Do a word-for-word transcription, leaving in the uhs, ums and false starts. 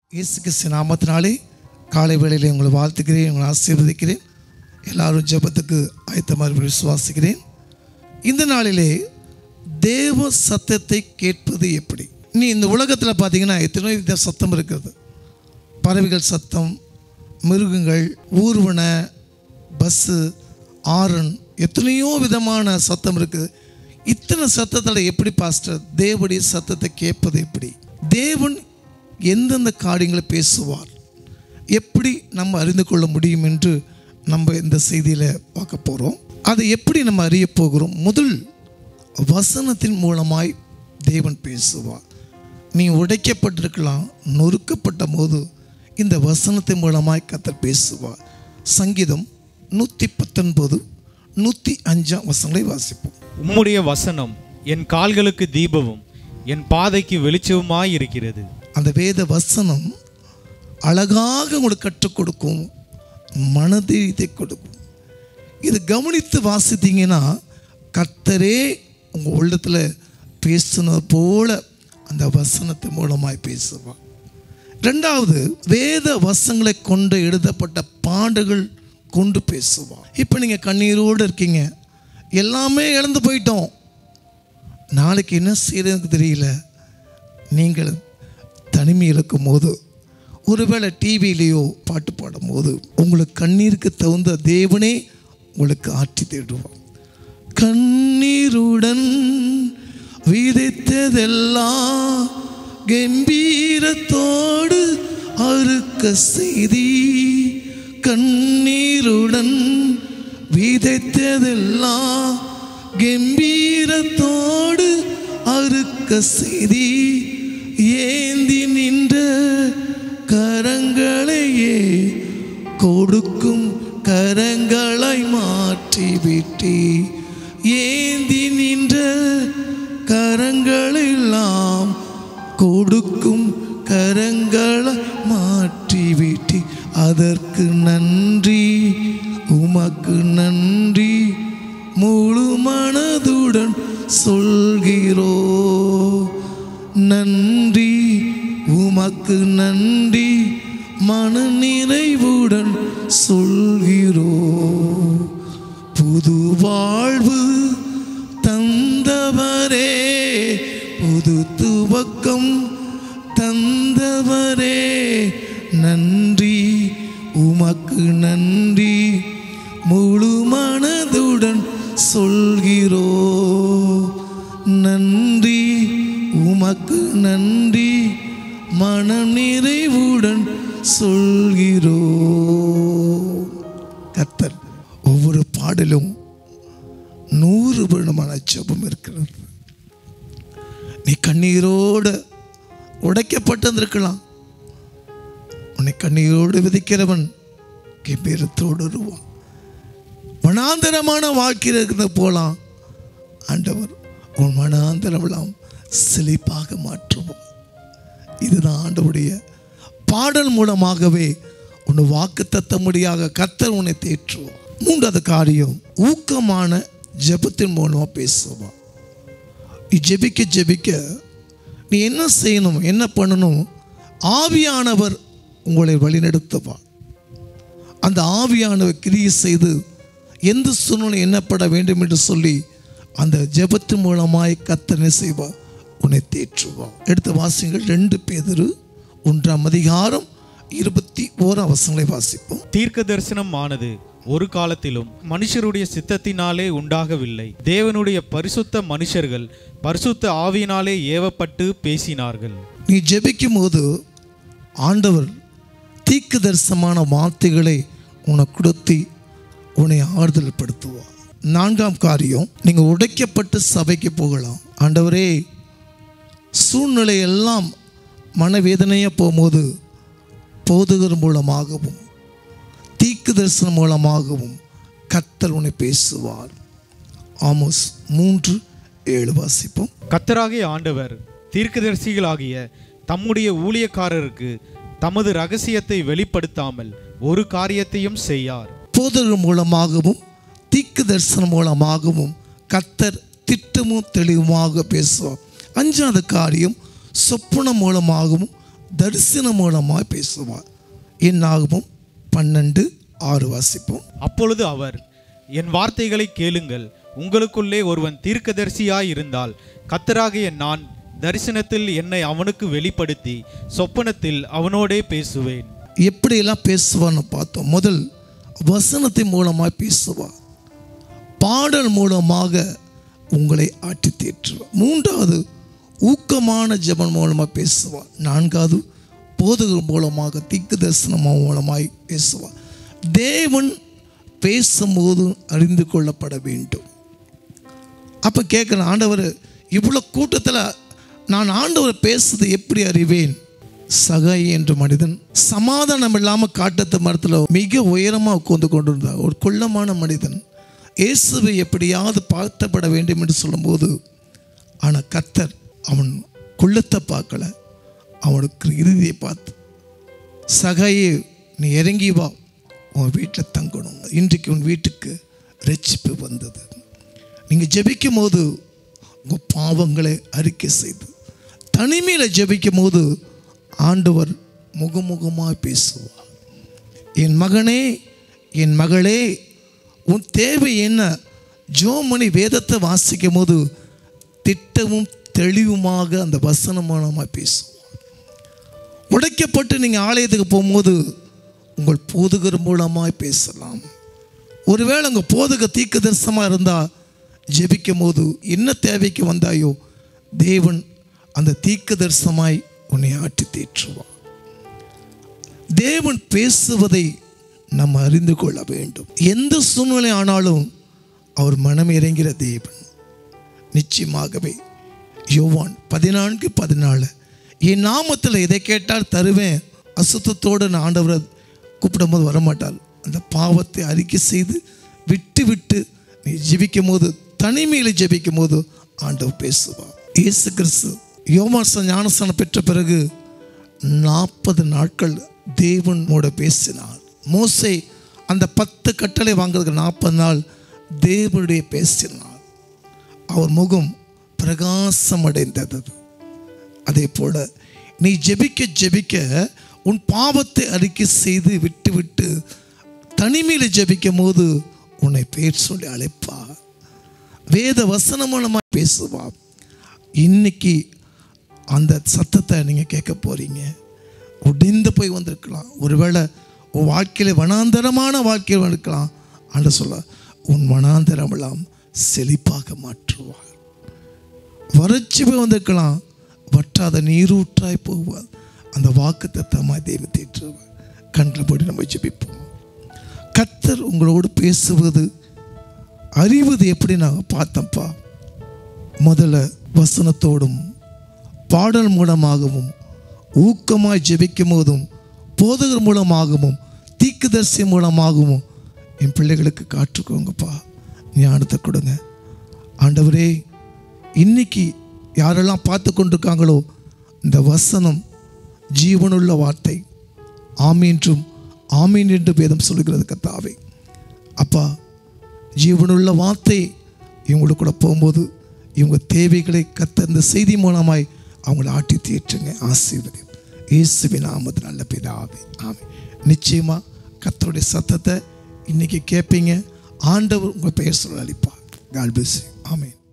இயேசு கிறிஸ்து நாமத்தினாலே காலை வேளையிலே உங்களை வாழ்த்துக்கிறேன், உங்களை ஆசீர்வதிக்கிறேன். எல்லாரும் ஜெபத்துக்கு ஆயத்தமாக விசுவாசிக்கிறேன். இந்த நாளிலே தேவ சத்தத்தை கேட்பது எப்படி? நீ இந்த உலகத்தில் பார்த்தீங்கன்னா எத்தனை வித சத்தம் இருக்கிறது. பறவைகள் சத்தம், மிருகங்கள், ஊர்வன, பஸ்ஸு, ஆரன், எத்தனையோ விதமான சத்தம் இருக்குது. இத்தனை சத்தத்தில் எப்படி பாஸ்டர் தேவனுடைய சத்தத்தை கேட்பது எப்படி? தேவன் எந்தெந்த காரியங்களை பேசுவார், எப்படி நம்ம அறிந்து கொள்ள முடியும் என்று நம்ம இந்த செய்தியில் பார்க்க போகிறோம். அதை எப்படி நம்ம அறிய போகிறோம்? முதல் வசனத்தின் மூலமாய் தேவன் பேசுவார். நீ உடைக்கப்பட்டிருக்கலாம், நொறுக்கப்பட்ட போது இந்த வசனத்தின் மூலமாய் கர்த்தர் பேசுவார். சங்கீதம் நூற்றி பத்தொன்பது நூற்றி அஞ்சாம் வசனங்களை வாசிப்போம். உம்முடைய வசனம் என் கால்களுக்கு தீபமும் என் பாதைக்கு வெளிச்சமுமாய் இருக்கிறது. அந்த வேத வசனம் அழகாக உங்களுக்கு கற்றுக் கொடுக்கும், மனதைரியத்தை கொடுக்கும். இது கவனித்து வாசித்தீங்கன்னா கர்த்தரே உங்கள் உள்ளத்தில் பேசுனது போல அந்த வசனத்தின் மூலமாய் பேசுவார். ரெண்டாவது, வேத வசனங்களை கொண்டு எழுதப்பட்ட பாடல்கள் கொண்டு பேசுவார். இப்போ நீங்கள் கண்ணீரோடு இருக்கீங்க, எல்லாமே இழந்து போயிட்டோம், நாளைக்கு என்ன செய்யறதுக்கு தெரியல. நீங்கள் தனிமை இருக்கும் போது, ஒருவேளை டிவியிலேயோ பாட்டு பாடும் போது உங்களுக்கு கண்ணீருக்கு தகுந்த தேவனே உங்களுக்கு ஆற்றி தேடுவார். கண்ணீருடன் விதைத்ததெல்லாம் கம்பீரத்தோடு அறுக்க செய்தி. கண்ணீருடன் விதைத்ததெல்லாம் கம்பீரத்தோடு அறுக்க செய்தி. ஏந்தி நின்ற கரங்களையே கொடுக்கும் கரங்களை மாற்றி விட்டி. ஏந்தி நின்ற கரங்களெல்லாம் கொடுக்கும் கரங்களை மாற்றி விட்டி. அதற்கு நன்றி, உமக்கு நன்றி, முழு மனதுடன் சொல்கிறோ. நன்றி, உமக்கு நன்றி, மன நிறைவுடன் சொல்கிறோ. புது வாழ்வு தந்தவரே, புது துவக்கம் தந்தவரே, நன்றி, உமக்கு நன்றி, முழு மனதுடன் சொல்கிறோ. நன்றி, உமக்கு நன்றி, மனம் நிறைவுடன் சொல்கிறோ. கர்த்தர் ஒவ்வொரு பாடலும் நூறு வருடமான ஜெபம் இருக்கிறது. நீ கண்ணீரோடு உடைக்கப்பட்டிருக்கலாம், உன்னை கண்ணீரோடு விதிக்கிறவன் கம்பீரத்தோடு வருவான். மனாந்தரமான வாழ்க்கையில் இருக்கிறது போலாம் ஆண்டவர் உன் மனாந்தரமெல்லாம் செழிப்பாக மாற்றுவோம். இதுதான் ஆண்டவருடைய பாடல் மூலமாகவே உன் வாக்கு தத்தமுடியாக கர்த்தர் உன்னை தேற்றுவார். மூன்றாவது காரியம், ஊக்கமான ஜெபத்தின் மூலமாக பேசுவார். நீ ஜெபிக்க ஜெபிக்க நீ என்ன செய்யணும், என்ன பண்ணணும், ஆவியானவர் உங்களை வழிநடத்துவார். அந்த ஆவியானவர் கிரியை செய்து எந்த சூழ்நிலை என்னப்பட வேண்டும் என்று சொல்லி அந்த ஜெபத்தின் மூலமாய் கர்த்தர் செய்வார், உன்னை தேற்றுவார். எடுத்த வாசிங்கள் ரெண்டு பேதுரு ஒன்றாம் அதிகாரம் இருபத்தி ஓராம் வசனங்களை வாசிப்போம். தீர்க்க தரிசனம் ஆனது ஒரு காலத்திலும் மனுஷருடைய சித்தத்தினாலே உண்டாகவில்லை, தேவனுடைய பரிசுத்த மனுஷர்கள் பரிசுத்த ஆவியினாலே ஏவப்பட்டு பேசினார்கள். நீ ஜெபிக்கும் போது ஆண்டவர் தீர்க்க தரிசனமான வார்த்தைகளை உனக்கு கொடுத்து உன்னை ஆறுதல் படுத்துவார். நான்காம் காரியம், நீங்கள் உடைக்கப்பட்டு சபைக்கு போகலாம். ஆண்டவரே, சூழ்நிலை எல்லாம் மனவேதனையாக போகும்போது போதகர் மூலமாகவும் தீர்க்க தரிசனம் மூலமாகவும் கர்த்தர் உன்னை பேசுவார். ஆமோஸ் மூன்று ஏழு வாசிப்போம். கர்த்தராகிய ஆண்டவர் தீர்க்கதரிசிகளாகிய தம்முடைய ஊழியக்காரருக்கு தமது ரகசியத்தை வெளிப்படுத்தாமல் ஒரு காரியத்தையும் செய்யார். போதகர் மூலமாகவும் தீர்க்க தரிசனம் மூலமாகவும் கர்த்தர் திட்டமும் தெளிவுமாக பேசுவார். அஞ்சாவது காரியம், சொப்பனம் மூலமாகவும் தரிசனம் மூலமாய் பேசுவார். என்னாகும் பன்னெண்டு ஆறு வாசிப்போம். அப்பொழுது அவர், என் வார்த்தைகளை கேளுங்கள். உங்களுக்குள்ளே ஒருவன் தீர்க்கதரிசியாய் இருந்தால் கர்த்தராகிய நான் தரிசனத்தில் என்னை அவனுக்கு வெளிப்படுத்தி சொப்பனத்தில் அவனோடே பேசுவேன். எப்படியெல்லாம் பேசுவான்னு பார்த்தோம். முதல் வசனத்தின் மூலமாய் பேசுவார். பாடல் மூலமாக உங்களை ஆட்டி தேற்றுவார். மூன்றாவது ஊக்கமான ஜெபம் மூலமாக பேசுவார். நான்காவது போதகர் மூலமாக தீர்க்க தரிசனம் மூலமாய் பேசுவார். தேவன் பேசும்போது அறிந்து கொள்ளப்பட வேண்டும். அப்போ கேட்குறேன், ஆண்டவர் இவ்வளோ கூட்டத்தில் நான் ஆண்டவர் பேசுறது எப்படி அறிவேன்? சகை என்ற மனிதன் சமாதானம் இல்லாமல் காட்டத்து மரத்தில் மிக உயரமாக உட்கார்ந்து கொண்டிருந்தார். ஒரு கொள்ளமான மனிதன் இயேசுவை எப்படியாவது பார்க்கப்பட வேண்டும் என்று சொல்லும்போது, ஆனால் கர்த்தர் அவன் குள்ளத்தை பார்க்கல, அவனுக்கு இறுதியை பார்த்து, சகையே நீ இறங்கி வா, உன் வீட்டில் தங்கணும். இன்றைக்கு உன் வீட்டுக்கு ரட்சிப்பு வந்தது. நீங்கள் ஜெபிக்கும் போது உங்கள் பாவங்களை அறிக்கை செய்து தனிமையில் ஜெபிக்கும் போது ஆண்டவர் முகமுகமாக பேசுவார். என் மகனே, என் மகளே, உன் தேவை என்ன? ஜோமணி வேதத்தை வாசிக்கும் போது திட்டமும் தெளிவுமாக அந்த வசனம் மூலமாக பேசுவார். உடைக்கப்பட்டு நீங்கள் ஆலயத்துக்கு போகும்போது உங்கள் போதகர் மூலமாய் பேசலாம். ஒருவேளை உங்கள் போதக தீர்க்க தரிசனமாக இருந்தால் ஜெபிக்கும் போது என்ன தேவைக்கு வந்தாயோ தேவன் அந்த தீர்க்க தரிசனமாய் உன்னை ஆட்டி தேற்றுவார். தேவன் பேசுவதை நம்ம அறிந்து கொள்ள வேண்டும். எந்த சூழ்நிலை ஆனாலும் அவர் மனம் இறங்கிற தேவன். நிச்சயமாகவே யோவான் பதினான்கு பதினாலு, என் நாமத்தில் எதை கேட்டால் தருவேன். அசுத்தத்தோடு நான் ஆண்டவரை கூப்பிடும் போது வரமாட்டார். அந்த பாவத்தை அறிக்கை செய்து விட்டு விட்டு நீ ஜெபிக்கும் போது, தனிமையில் ஜெபிக்கும் போது ஆண்டவர் பேசுவார். இயேசு கிறிஸ்து யோவான் ஞானஸ்நானம் பெற்ற பிறகு நாற்பது நாட்கள் தேவனோட பேசினார். மோசே அந்த பத்து கட்டளை வாங்குறதுக்கு நாற்பது நாள் தேவனுடைய பேசினார். அவர் முகம் பிரகாசம் அடைந்தது. அதே போல நீ ஜெபிக்க ஜெபிக்க உன் பாவத்தை அறிக்கை செய்து விட்டு விட்டு தனிமையில் ஜெபிக்கும் போது உன்னை பேர் சொல்லி அழைப்பார். வேத வசனம் மூலமாக பேசுவார். இன்னைக்கு அந்த சத்தத்தை நீங்கள் கேட்க போறீங்க. உடைந்து போய் வந்திருக்கலாம். ஒருவேளை உன் வாழ்க்கையில் வனாந்தரமான வாழ்க்கையில் இருக்கலாம். ஆண்டு சொல்ல, உன் வனாந்தரம் எல்லாம் செழிப்பாக மாற்றுவார். வறட்சி போய் வந்திருக்கலாம், வற்றாத நீரூற்றாய் போவார். அந்த வாக்கு தத்தமாக தெய்வம் தேற்றுவார். கண்ணில் போட்டு நம்ம ஜெபிப்போம். கர்த்தர் உங்களோடு பேசுவது அறிவது எப்படி நாங்கள் பார்த்தப்பா. முதல்ல வசனத்தோடும் பாடல் மூலமாகவும் ஊக்கமாய் ஜெபிக்கும் போதும் போதகர் மூலமாகவும் தீர்க்கதரிசி மூலமாகவும் என் பிள்ளைகளுக்கு காட்டுக்கோங்கப்பா. ஞானத்தை கொடுங்க ஆண்டவரே. இன்னைக்கு யாரெல்லாம் பார்த்து கொண்டிருக்காங்களோ இந்த வசனம் ஜீவனுள்ள வார்த்தை, ஆமீன்றும் ஆமீன் என்று வேதம் சொல்லுகிறது கர்த்தாவே. அப்பா, ஜீவனுள்ள வார்த்தை இவங்களுக்கு கூட போகும்போது இவங்க தேவைகளை கர்த்தர் இந்த செய்தி மூலமாய் அவங்கள ஆட்டி தீர்த்துங்க. ஆசீர்வதி இயேசுவின் நாமத்தில் நல்ல பிதாவே, ஆமென். நிச்சயமாக கர்த்தருடைய சத்தத்தை இன்னைக்கு கேட்பீங்க. ஆண்டவர் உங்கள் பெயர் சொல்ல அளிப்பார். God bless you. ஆமென்.